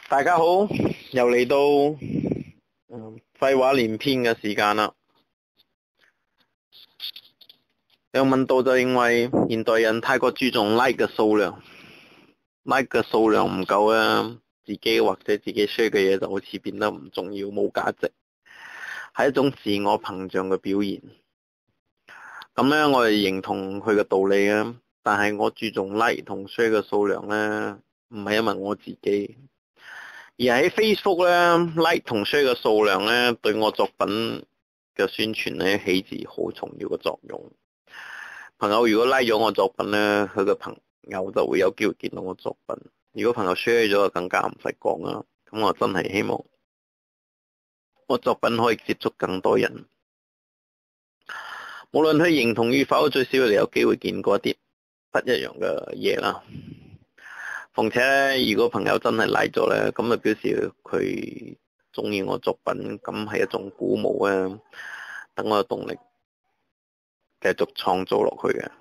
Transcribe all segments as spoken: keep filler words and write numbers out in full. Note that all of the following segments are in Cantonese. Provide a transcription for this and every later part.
大家好，又嚟到嗯廢話連篇嘅時間啦。有問到就認為現代人太過注重 like 嘅數量 ，like 嘅數量唔夠啊，自己或者自己 share 嘅嘢就好似變得唔重要、冇價值，係一種自我膨脹嘅表現。咁咧，我係認同佢嘅道理啊，但係我注重 like 同 share 嘅數量咧，唔係因為我自己。而喺 Facebook 咧 ，like 同 share 嘅數量咧，對我作品嘅宣傳咧，起住好重要嘅作用。朋友如果 like 咗我作品咧，佢嘅朋友就會有機會見到我作品。如果朋友 share 咗，就更加唔使講啦。咁我真係希望我作品可以接觸更多人。無論佢認同與否，最少你有機會見過一啲不一樣嘅嘢啦。況且咧，如果朋友真係嚟咗咧，咁就表示佢中意我作品，咁係一種鼓舞啊，等我有動力繼續創造落去嘅。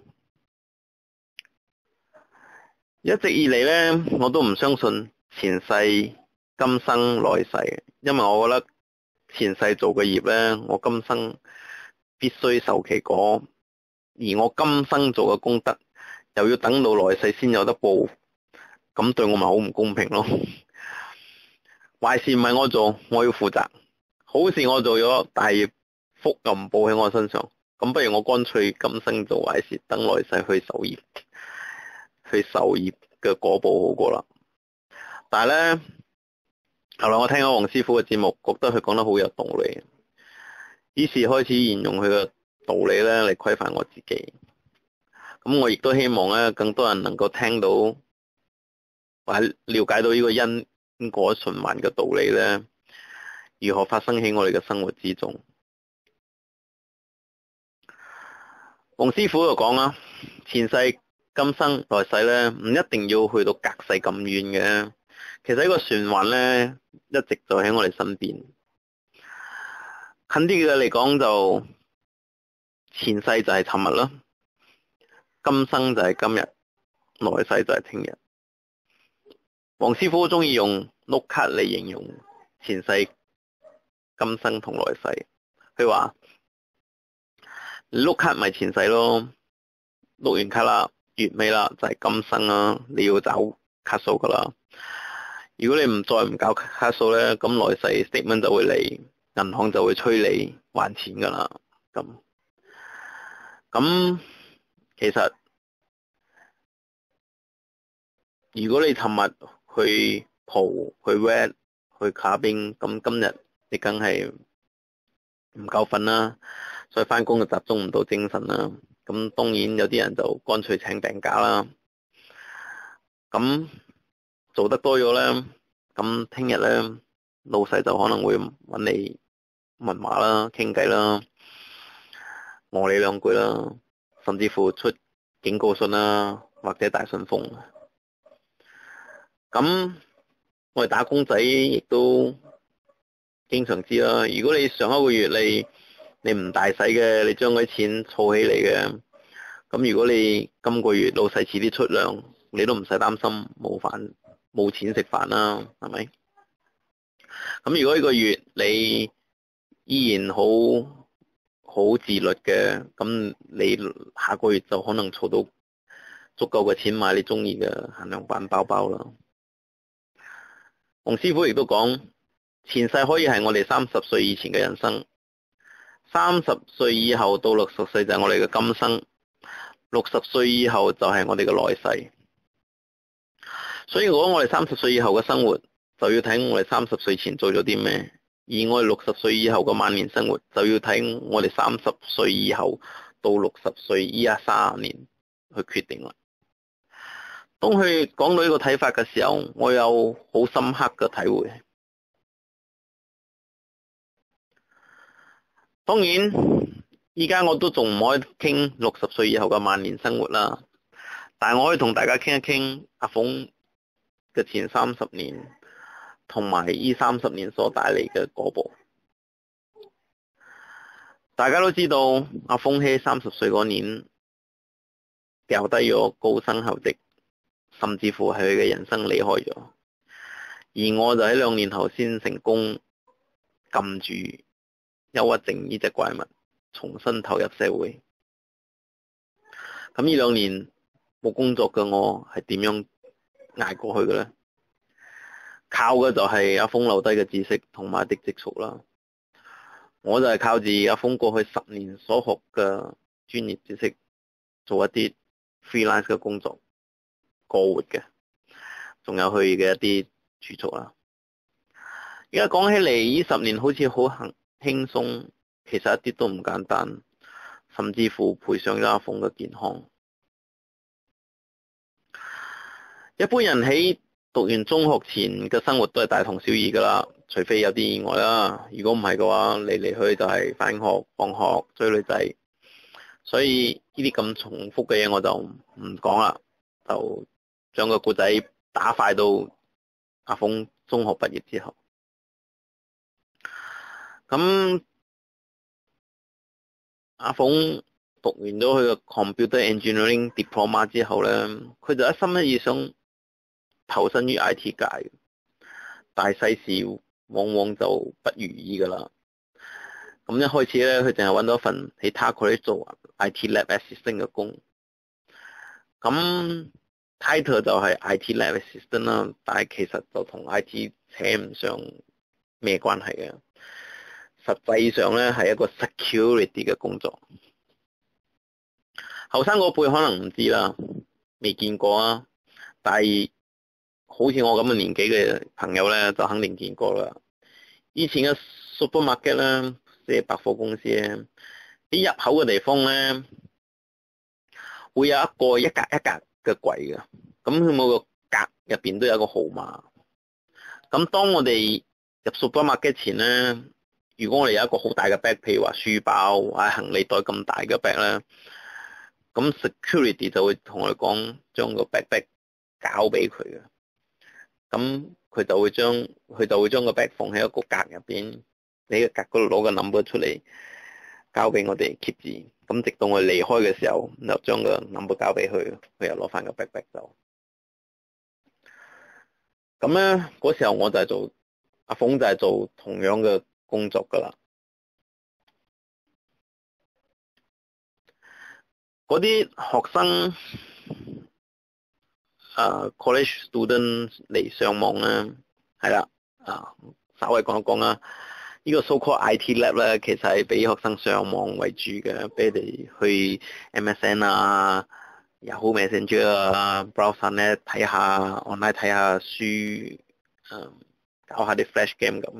一直以嚟咧，我都唔相信前世、今生、來世，因為我覺得前世做嘅業咧，我今生必須受其果，而我今生做嘅功德，又要等到來世先有得報。咁對我咪好唔公平咯？壞事唔係我做，我要負責；好事我做咗，但係福又唔報喺我身上。咁不如我乾脆今生做壞事，等來世去受業，去受業嘅果報好過啦。但係咧，後來我聽咗黃師傅嘅節目，覺得佢講得好有道理，於是開始沿用佢嘅道理咧嚟規範我自己。咁我亦都希望咧，更多人能夠聽到。或者了解到呢個因果循環嘅道理咧，如何發生喺我哋嘅生活之中？黃師傅就講啦，前世、今生、來世咧，唔一定要去到隔世咁遠嘅。其實呢個循環咧，一直就喺我哋身邊。近啲嘅嚟講，就前世就係尋日啦，今生就係今日，來世就係聽日。黃師傅好中意用碌卡嚟形容前世、今生同來世。佢話碌卡咪前世咯，碌完卡啦，月尾啦就係今生啦，你要找卡數噶啦。如果你唔再唔搞卡數咧，咁來世 statement 就會嚟，銀行就會催你還錢噶啦。咁咁其實如果你尋日去蒲、去 red、去卡冰，咁今日你梗係唔夠瞓啦，所以翻工就集中唔到精神啦。咁當然有啲人就乾脆請病假啦。咁做得多咗咧，咁聽日咧老細就可能會揾你問話啦、傾偈啦、餓你兩句啦，甚至乎出警告信啦，或者大信封。咁我哋打工仔亦都經常知啦。如果你上一個月你你唔大使嘅，你將嗰啲錢儲起嚟嘅，咁如果你今個月老細遲啲出糧，你都唔使擔心冇飯冇錢食飯啦，係咪？咁如果呢個月你依然好好自律嘅，咁你下個月就可能儲到足夠嘅錢買你中意嘅限量版包包啦。洪師傅亦都講，前世可以係我哋三十歲以前嘅人生，三十歲以後到六十歲就係我哋嘅今生，六十歲以後就係我哋嘅來世。所以如果我哋三十歲以後嘅生活，就要睇我哋三十歲前做咗啲咩；而我哋六十歲以後嘅晚年生活，就要睇我哋三十歲以後到六十歲依家三十年去決定啦。當佢講到呢個睇法嘅時候，我有好深刻嘅體會。當然，依家我都仲唔可以傾六十歲以後嘅晚年生活啦，但係我可以同大家傾一傾阿鳳嘅前三十年，同埋呢三十年所帶嚟嘅果報。大家都知道，阿鳳喺三十歲嗰年掉低咗高薪厚職，甚至乎係佢嘅人生離開咗。 而我就喺兩年後先成功撳住憂鬱症呢隻怪物，重新投入社會。咁呢兩年冇工作嘅我係點樣捱過去嘅咧？靠嘅就係阿峰留低嘅知識同埋啲積蓄啦。我就係靠住阿峰過去十年所學嘅專業知識，做一啲 freelance 嘅工作過活嘅，仲有佢嘅一啲儲蓄啦。而家講起嚟，呢十年好似好輕輕鬆，其實一啲都唔簡單，甚至乎賠上咗阿峰嘅健康。一般人喺讀完中學前嘅生活都係大同小異噶啦，除非有啲意外啦。如果唔係嘅話，嚟嚟去就係返學、放學、追女仔。所以呢啲咁重複嘅嘢我就唔講啦，就將個故仔打快到阿峰中學畢業之後。咁阿峰讀完咗佢嘅 Computer Engineering Diploma 之後咧，佢就一心一意想投身於 I T 界，但係世事往往就不如意噶啦。咁一開始咧，佢淨係揾到一份喺 Tata College 做 I T Lab Assistant 嘅工，咁 title 就係 I T Lab Assistant 啦，但係其實就同 I T 扯唔上咩關係嘅。實際上咧係一個 security 嘅工作。後生嗰輩可能唔知啦，未見過啊，但係好似我咁嘅年紀嘅朋友咧，就肯定見過啦。以前嘅 supermarket 咧，即係百貨公司咧，啲入口嘅地方咧，會有一個一格一格嘅櫃嘅，咁佢每個格入邊都有一個號碼。咁當我哋入 supermarket 前咧，如果我哋有一個好大嘅 bag， 譬如話書包或者行李袋咁大嘅 bag 咧，咁 security 就會同我哋講，將個 bag bag 交俾佢嘅。咁佢就會將佢就會將個 bag 放喺一個格入邊，你個格嗰度攞個 number 出嚟，交俾我哋 keep 住。咁直到我哋離開嘅時候，就將個 number 交俾佢，佢又攞翻個 bag bag 走。咁咧嗰時候我就係做阿峰，就係做同樣嘅工作噶啦。嗰啲學生啊、uh, college student 嚟上網咧，係啦啊，稍微講一講啦。呢個 so-called I T lab 咧，其實係俾學生上網為主嘅，俾你去 M S N 啊、Yahoo Messenger 啊、browser 咧睇下 online 睇下書，嗯，搞下啲 flash game 咁。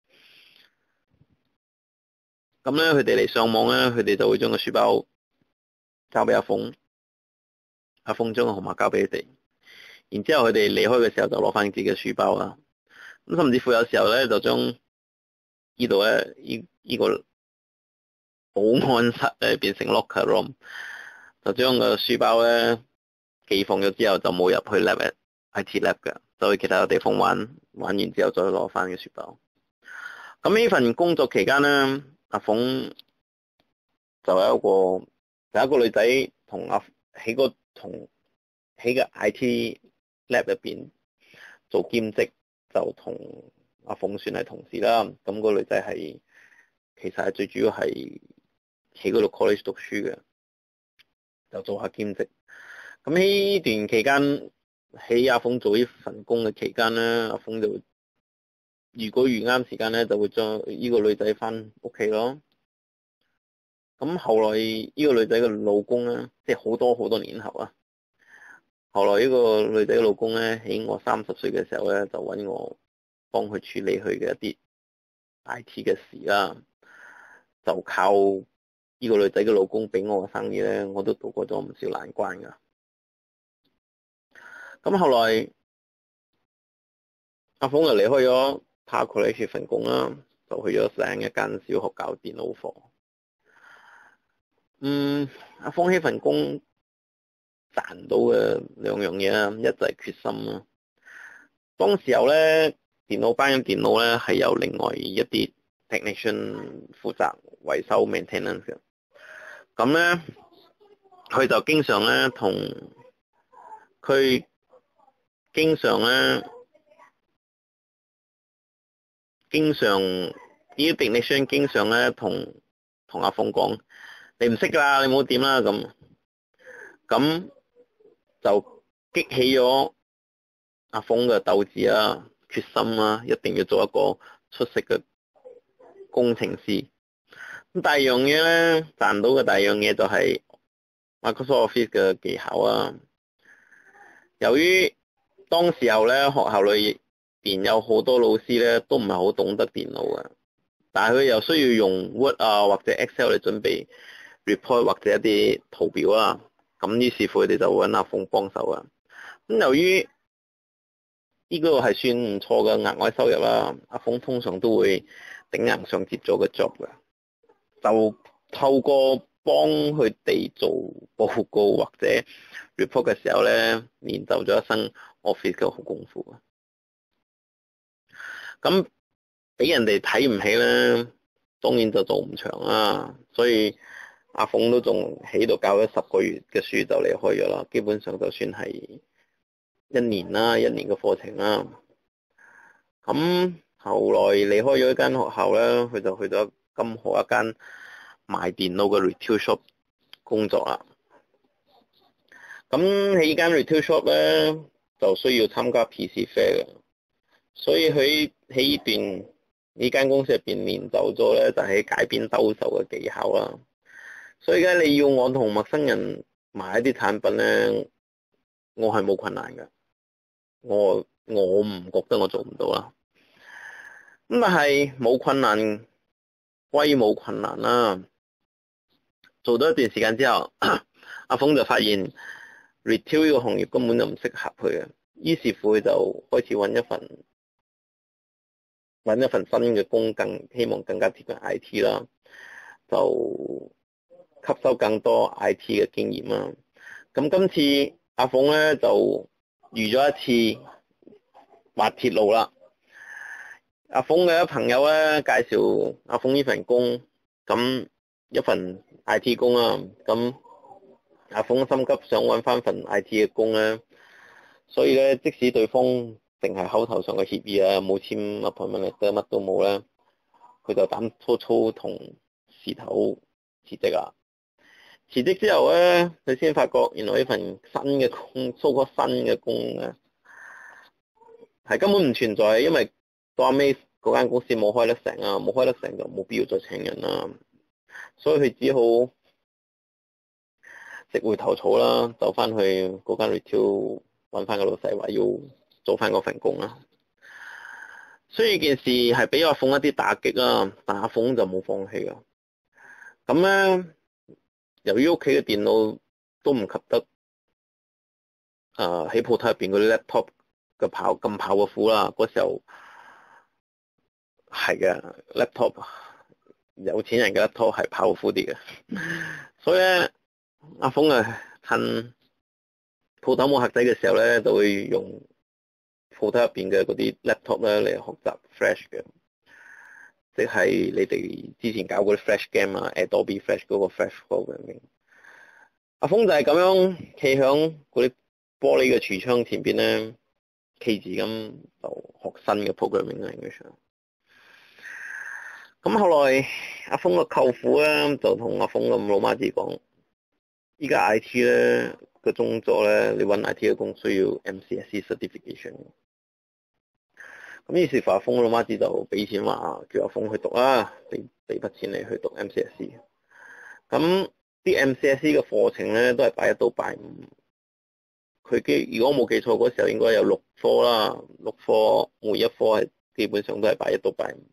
咁咧，佢哋嚟上網咧，佢哋就會將個書包交俾阿峰，阿峰將個號碼交俾佢哋，然之後佢哋離開嘅時候就攞翻自己嘅書包啦。咁甚至乎有時候咧，就將呢度咧，呢呢個保安室咧變成 locker room， 就將個書包咧寄放咗之後就冇入去 lab I T lab 嘅，就去其他嘅地方玩，玩完之後再攞翻嘅書包。咁呢份工作期間咧，阿峰就有一個有一個女仔同阿喺個同喺個 I T lab 入邊做兼職，就同阿峰算係同事啦。咁、那個女仔係其實係最主要係喺嗰度 college 讀書嘅，就做下兼職。咁喺呢段期間，喺阿峰做呢份工嘅期間咧，阿峰就如果遇啱時間咧，就會將呢個女仔翻屋企咯。咁後來呢個女仔嘅老公咧，即係好多好多年後啊，後來呢個女仔嘅老公咧，喺我三十歲嘅時候咧，就揾我幫佢處理佢嘅一啲 I T 嘅事啦。就靠呢個女仔嘅老公俾我嘅生意咧，我都度過咗唔少難關噶。咁後來阿峰就離開咗 Tata College 份工啦，就去咗另一間小學教電腦課。嗯，阿峰呢份工賺到嘅兩樣嘢啦，一就係決心啦。當時候咧，電腦班嘅電腦咧係由另外一啲 technician 負責維修 maintenance 嘅。咁咧，佢就經常咧同佢經常咧經常啲 technician 經常咧同同阿鳳講，你唔識㗎啦，你唔好點啦咁，咁就激起咗阿鳳嘅鬥志啊、決心啊，一定要做一個出色嘅工程師。咁第二樣嘢咧，賺到嘅第二樣嘢就係 Microsoft Office 嘅技巧啊。由於當時候咧，學校裏邊有好多老師咧都唔係好懂得電腦嘅，但係佢又需要用 Word 啊或者 Excel 嚟準備 report 或者一啲圖表啊，咁於是乎佢哋就揾阿鳳幫手啊。咁由於呢個係算唔錯嘅額外收入啦，阿鳳通常都會頂硬上接咗個 job 嘅，就透過幫佢哋做報告或者 report 嘅時候咧，練就咗一身 Office 嘅好功夫啊。咁俾人哋睇唔起咧，當然就做唔長啦。所以阿鳳都仲喺度教咗十個月嘅書就離開咗啦，基本上就算係一年啦，一年嘅課程啦。咁後來離開咗一間學校咧，佢就去咗金河一間賣電腦嘅 retail shop 工作啦。咁喺呢間 retail shop 咧，就需要參加 P C fair 嘅，所以佢喺呢段呢間公司入邊練就咗咧，就喺街邊兜售嘅技巧啦。所以而家你要我同陌生人買一啲產品咧，我係冇困難嘅，我我唔覺得我做唔到啦。咁但係冇困難歸冇困難啦，做咗一段時間之後，阿鳳就發現 retail 呢個行業根本就唔適合佢嘅，於是乎佢就開始揾一份揾一份新嘅工，更希望更加貼近 I T 啦，就吸收更多 I T 嘅經驗啦。咁今次阿鳳咧就遇咗一次滑鐵盧啦。阿鳳嘅朋友咧介紹阿鳳呢份工，咁一份 I T 工啦。咁阿鳳心急想揾翻份 I T 嘅工咧，所以咧即使對方淨係口頭上嘅協議啊，冇簽 appointment letter，乜都冇咧，佢就膽粗粗同事頭辭職啦。辭職之後咧，佢先發覺原來呢份新嘅工，蘇個新嘅工咧係根本唔存在，因為到尾嗰間公司冇開得成啊，冇開得成就冇必要再請人啦，所以佢只好食回頭草啦，走翻去嗰間 retail 揾翻個老細話要做翻嗰份工啦。所以件事係俾阿鳳一啲打擊啦，但阿鳳就冇放棄啊。咁咧，由於屋企嘅電腦都唔及得誒喺鋪頭入邊嗰啲 laptop 嘅跑咁跑嘅苦啦，嗰時候係嘅 laptop 有錢人嘅 laptop 係跑苦啲嘅，所以咧阿鳳啊趁鋪頭冇客仔嘅時候咧，就會用鋪頭入邊嘅嗰啲 laptop 咧嚟學習 Flash 嘅，即係你哋之前搞嗰啲 Flash game 啊 ，Adobe Flash 嗰個 Flash programming。阿鳳就係咁樣企響嗰啲玻璃嘅櫥窗前邊咧，企住咁就學新嘅 programming language。咁後來阿鳳個舅父咧就同阿鳳咁老媽子講，依家 I T 咧個工作咧，你揾 I T 嘅工需要 M C S E certification。咁於是乎阿鳳老媽子就俾錢話叫阿鳳去讀啦，俾俾筆錢你去讀 M C S E。咁啲 M C S E 嘅課程咧都係拜一到拜五，佢記如果冇記錯嗰時候應該有六科啦，六科每一科係基本上都係拜一到拜五。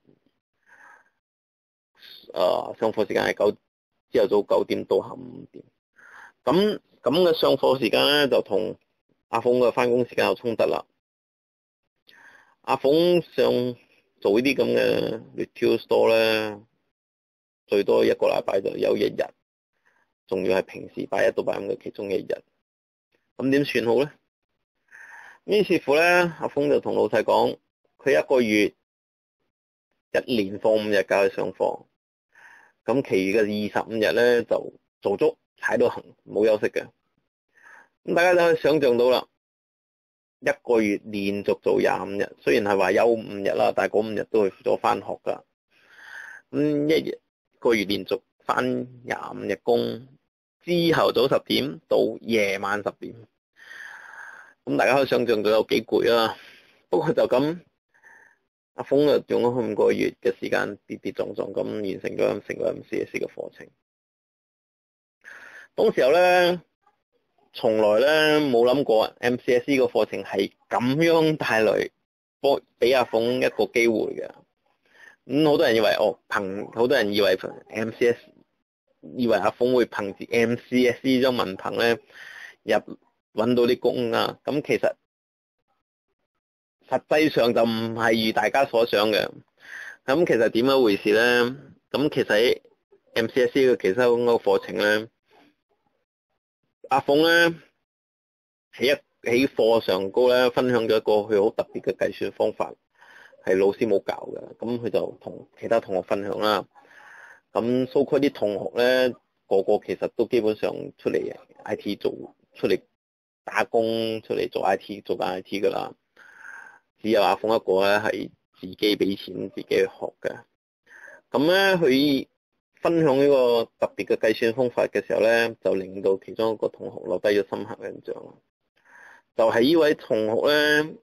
誒、呃，上課時間係九朝頭早九點到下午五點。咁咁嘅上課時間咧就同阿鳳嘅翻工時間有衝突啦。阿鳳想做呢啲咁嘅 retail store 咧，最多一個禮拜就有一日，仲要係平時拜一到拜五嘅其中一日。咁點算好咧？於是乎咧，阿鳳就同老細講，佢一個月一連放五日假去上課，咁其餘嘅二十五日咧就做足踩到行，冇休息嘅。咁大家就可以想象到啦， 一個月連續做廿五日，雖然係話休五日啦，但係嗰五日都係咗翻學噶。咁一日個月連續翻廿五日工，朝頭早十點到夜晚十點，咁大家可以想象到有幾攰啦。不過就咁，阿峰啊用咗五個月嘅時間跌跌撞撞咁完成咗成個 M C S E 嘅課程。當時候咧，從來咧冇諗過 M C S E 個課程係咁樣帶來幫俾阿峰一個機會嘅。咁、嗯、好多人以為哦，憑好多人以為 M C S， 以為阿峰會憑住 M C S E 張文憑咧入搵到啲工啊。咁其實實際上就唔係如大家所想嘅。咁其實點樣回事咧？咁其實喺 M C S E 嘅其中一個課程咧，阿峰咧喺一喺課上高咧分享咗一個佢好特別嘅計算方法，係老師冇教嘅。咁佢就同其他同學分享啦。咁 so called 啲同學咧，個個其實都基本上出嚟 I T 做，出嚟打工，出嚟做 I T 做緊 I T 噶啦。只有阿峰一個咧係自己俾錢自己去學嘅。咁咧佢分享呢個特別嘅計算方法嘅時候咧，就令到其中一個同學留低咗深刻印象。就係呢位同學咧，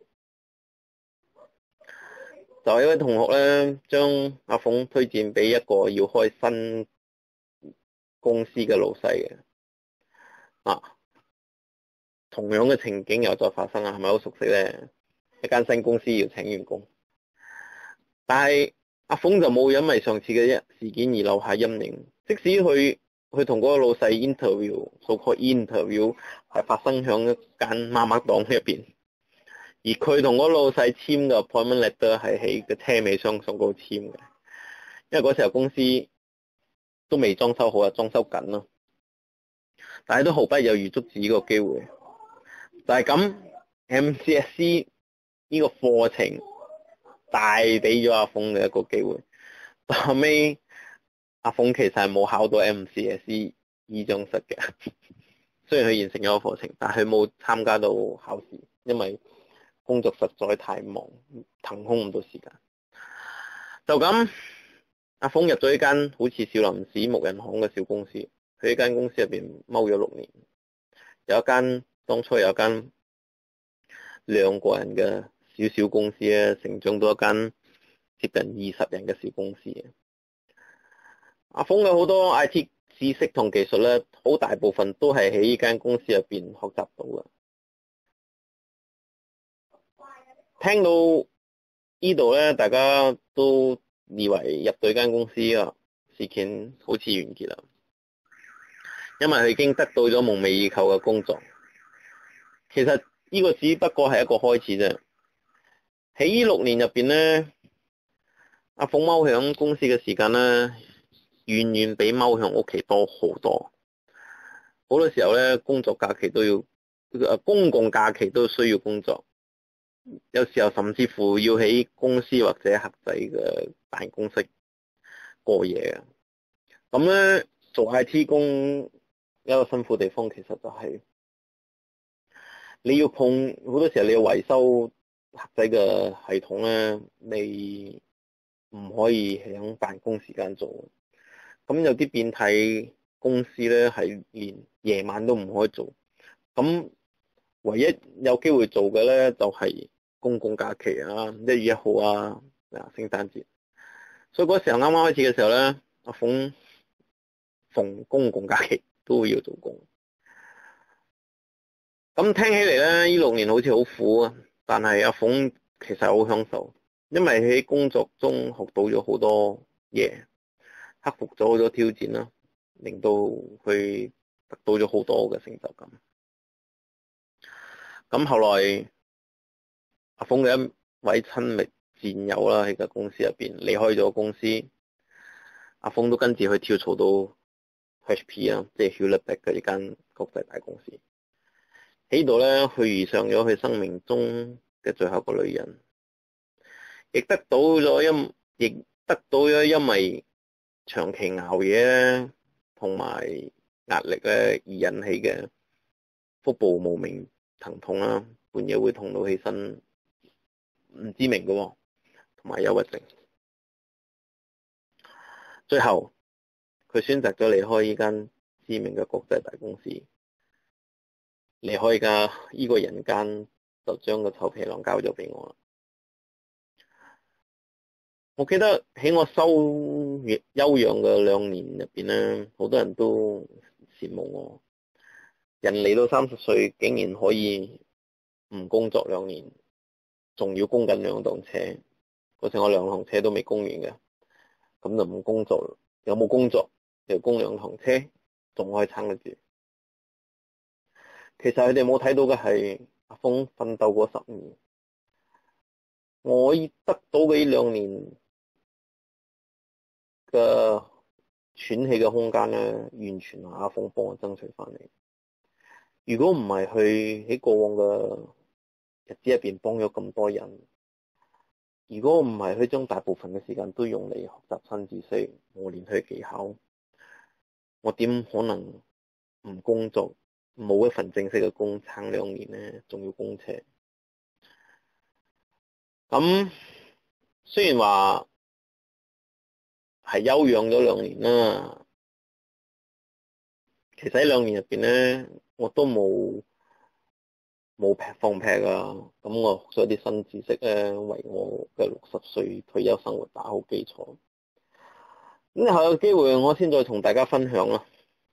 就係呢位同學咧，將阿峰推薦俾一個要開新公司嘅老細嘅。啊，同樣嘅情景又再發生啊，係咪好熟悉咧？一間新公司要請員工，但係阿峰就冇因為上次嘅一事件而留下陰影。即使佢佢同嗰個老細 interview， so called interview 係發生響一間媽媽檔入邊，而佢同嗰個老細簽嘅 appointment letter 係喺個車尾箱上高簽嘅，因為嗰時候公司都未裝修好啊，裝修緊咯。但係都毫不猶豫捉住呢個機會，就係咁 M C S E 呢個課程帶俾咗阿峰嘅一個機會。後尾阿峰其實係冇考到 M C S E 呢張室嘅，雖然佢完成咗個課程，但係佢冇參加到考試，因為工作實在太忙，騰空唔到時間。就咁，阿峰入咗一間好似少林寺木人行嘅小公司，佢呢間公司入邊踎咗六年，有一間當初有一間兩個人嘅小小公司咧，成長到一間接近二十人嘅小公司。阿峰嘅好多 I T 知識同技術咧，好大部分都係喺呢間公司入邊學習到嘅。聽到呢度咧，大家都以為入到呢間公司啊，事件好似完結啦，因為佢已經得到咗夢寐以求嘅工作。其實呢個只不過係一個開始啫。喺呢六年入邊咧，阿峰踎響公司嘅時間咧，遠遠比踎響屋企多好多。好多時候咧，工作假期都要，誒，公共假期都需要工作。有時候甚至乎要喺公司或者客仔嘅辦公室過夜嘅。咁咧，做 I T 工一個辛苦地方，其實就係你要碰好多時候你要維修客仔嘅系統咧，你唔可以喺辦公時間做。咁有啲變態公司咧，係連夜晚都唔可以做。咁唯一有機會做嘅咧，就係公共假期啊，一月一號啊，啊，聖誕節。所以嗰時候啱啱開始嘅時候咧，阿峰逢公共假期都會要做工。咁聽起嚟咧，呢六年好似好苦啊，但係阿峰其實好享受，因為喺工作中學到咗好多嘢，克服咗好多挑戰啦，令到佢得到咗好多嘅成就感。咁後來阿峰嘅一位親密戰友啦，喺個公司入邊離開咗公司，阿峰都跟住去跳槽到 H P 啊，即係 Hewlett Packard 嘅一間國際大公司。喺度咧，佢遇上咗佢生命中嘅最後一個女人，亦得到咗因，亦得到咗因為長期熬夜咧，同埋壓力咧而引起嘅腹部無名疼痛啦， 半夜會痛到起身，唔知名嘅喎，同埋憂鬱症。最後佢選擇咗離開呢間知名嘅國際大公司，離開而家呢個人間，就將個臭皮囊交咗俾我啦。我記得喺我休休養嘅兩年入邊咧，好多人都羨慕我。人嚟到三十歲，竟然可以唔工作兩年，仲要供緊兩檔車。嗰時我兩趟車都未供完嘅，咁就唔工作。有冇工作就供兩趟車，仲可以撐得住。其實佢哋冇睇到嘅係阿峰奮鬥過十年，我得到嘅呢兩年嘅喘氣嘅空間咧，完全係阿峰幫我爭取翻嚟。如果唔係佢喺過往嘅日子入邊幫咗咁多人，如果唔係佢將大部分嘅時間都用嚟學習新知識，磨練佢技巧，我點可能唔工作，冇一份正式嘅工撐兩年呢？仲要供車。咁雖然話係休養咗兩年啦，其實喺兩年入邊咧，我都冇冇劈放劈啊！咁我學咗啲新知識咧，為我嘅六十歲退休生活打好基礎。咁以後有機會我先再同大家分享啦。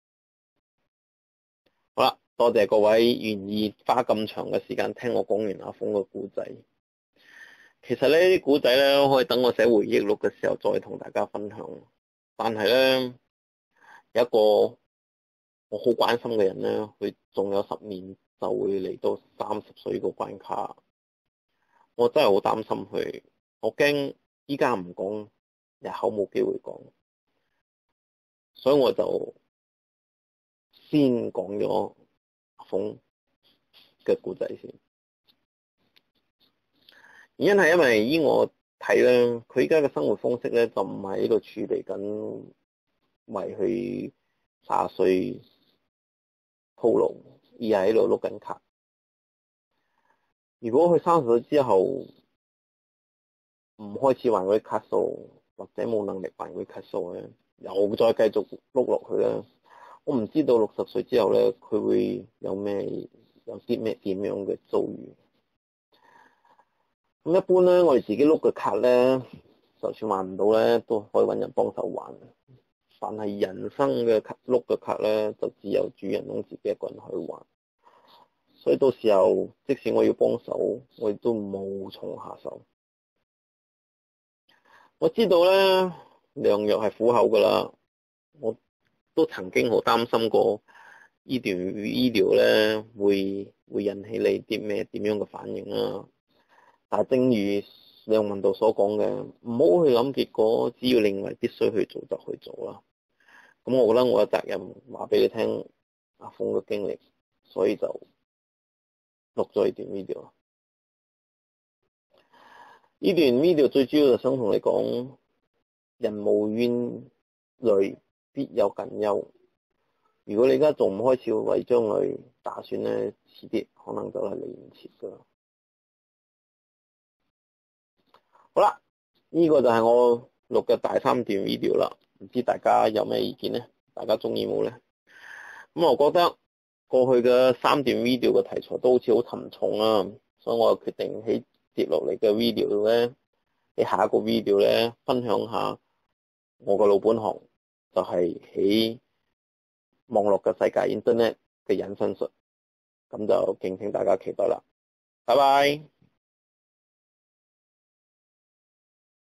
好啦，多謝各位願意花咁長嘅時間聽我講完阿峰嘅故仔。其實呢啲故仔咧，可以等我寫回憶錄嘅時候再同大家分享。但係咧，有一個我好關心嘅人咧，佢仲有十年就會嚟到三十歲個關卡，我真係好擔心佢。我驚依家唔講，日後冇機會講，所以我就先講咗阿峰嘅故仔先。原因係因為依我睇咧，佢依家嘅生活方式咧，就唔係喺度儲備緊為佢卅歲鋪路，而係喺度碌緊卡。如果佢三十歲之後唔開始還嗰啲卡數，或者冇能力還嗰啲卡數咧，又再繼續碌落去咧，我唔知道六十歲之後咧，佢會有咩有啲咩點樣嘅遭遇。咁一般咧，我哋自己碌嘅卡咧，就算還唔到咧，都可以揾人幫手還。但係人生嘅卡碌嘅卡咧，就只有主人翁自己一個人去還。所以到時候，即使我要幫手，我亦都無從下手。我知道咧，良藥係苦口噶啦，我都曾經好擔心過呢段醫療咧會會引起你啲咩點樣嘅反應啦。但係正如梁文道所講嘅，唔好去諗結果，只要認為必須去做就去做啦。咁我覺得我有責任話俾你聽阿峰嘅經歷，所以就錄咗呢段 video。呢段 video 最主要就想同你講，人無遠慮，必有近憂。如果你而家仲唔開始為將來打算咧，遲啲可能就係嚟唔切噶啦。好啦，呢、這個就係我錄嘅第三段 video 啦，唔知大家有咩意見呢？大家中意冇呢？咁我覺得過去嘅三段 video 嘅題材都好似好沉重啊，所以我就決定喺接落嚟嘅 video 度咧，喺下一個 video 咧分享下我個老本行，就係喺網絡嘅世界 Internet 嘅隱身術，咁就敬請大家期待啦，拜拜。